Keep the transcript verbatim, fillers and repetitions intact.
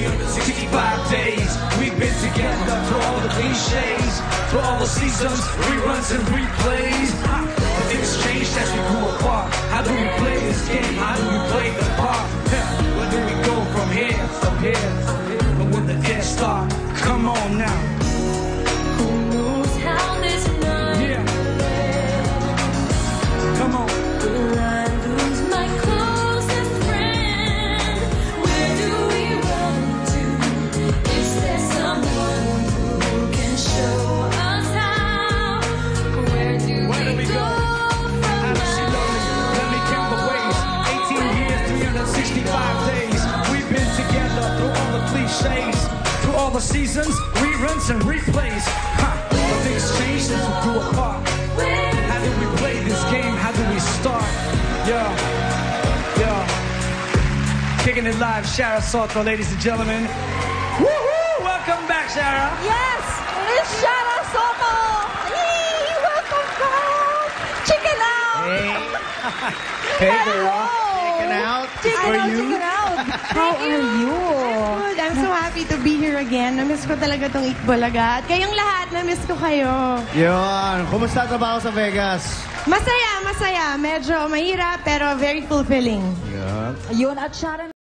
hundred sixty-five days. We've been together through all the cliches, through all the seasons, reruns and replays. But things changed as we grew apart. How do we play this game? How do we play the part? Where do we go from here? From here, but when the air starts, come on now. Who knows how this night Yeah. will end? Come on. Will I lose my closest friend? Where do we run to? Is there someone who can show us how? Where do Where do we we go go? from How does she know this? Let me count the ways. eighteen years, three hundred sixty-five days. We've been together through all the cliches, through all the seasons, reruns and replays. Huh. But things changed since we grew apart. How do we play this game? How do we start? Yeah, yeah. Kicking it live, Ciara Sotto, ladies and gentlemen. Woohoo! Welcome back, Ciara. Yes, it's Ciara Sotto. Yay! Welcome back. Chicken out. Hey, Hello. Chicken out. Chicken For out, you? chicken out. How are you? Good. I'm so happy to be here again. Na-miss ko talaga tong Eat Bulaga. At kayong lahat, na-miss ko kayo. Yun. Kumusta trabaho sa Vegas? Masaya, masaya. Medyo mahirap, pero very fulfilling. Yun. Yun, at Ciara